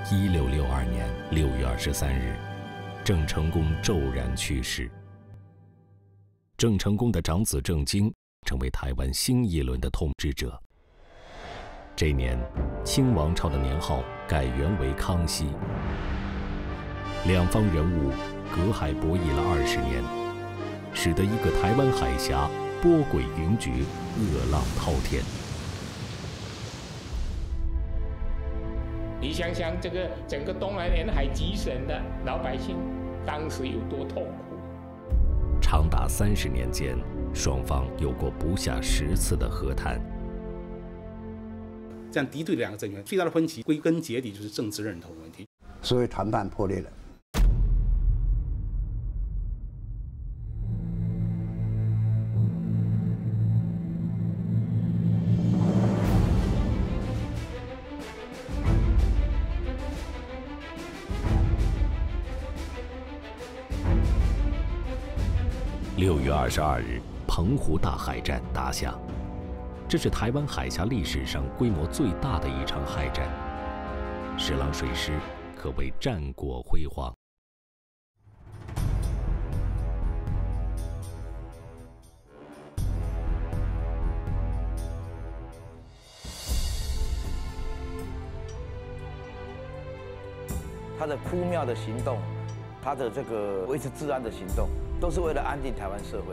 1662年6月23日，郑成功骤然去世。郑成功的长子郑经成为台湾新一轮的统治者。这年，清王朝的年号改元为康熙。两方人物隔海博弈了20年，使得一个台湾海峡波诡云谲，恶浪滔天。 你想想，这个整个东南沿海几省的老百姓，当时有多痛苦？ 长达30年间，双方有过不下10次的和谈。 这样敌对的两个政权最大的分歧，归根结底就是政治认同问题， 所以谈判破裂了。 6月22日，澎湖大海战打下，这是台湾海峡历史上规模最大的一场海战，十郎水师可谓战果辉煌。 他的哭庙的行动，他的这个维持治安的行动，都是为了安定台湾社会。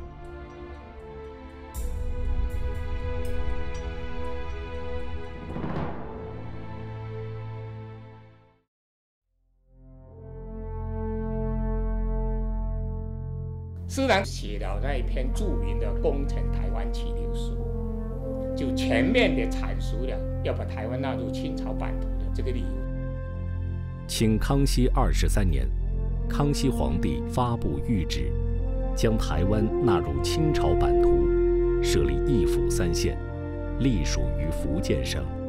施琅写了那一篇著名的《攻城台湾起流书》，就全面地阐述了要把台湾纳入清朝版图的这个理由。 清康熙23年，康熙皇帝发布谕旨，将台湾纳入清朝版图，设立1府3县，隶属于福建省。